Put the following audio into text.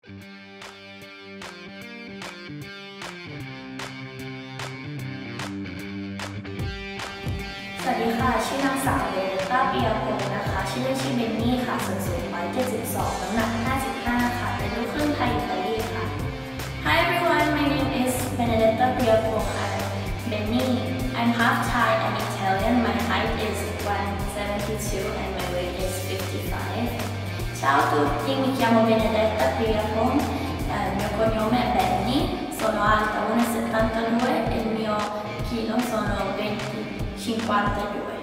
สวัสดีค่ะชื่อนางสาวเบเนต้าเปียพงศ์นะคะชื่อเล่นชื่อเบนนี่ค่ะส่วนสูง172น้ำหนัก55ค่ะเป็นลูกครึ่งไทยอิตาลีค่ะ Hi everyone, my name is Benedetta Priapong. I'm Benny. I'm half Thai and Italian. My height is 172 and my weight is 55. Ciao a tutti, mi chiamo Benedetta Priapong, il mio cognome è Benny, sono alta 1,72 e il mio chilo sono 52.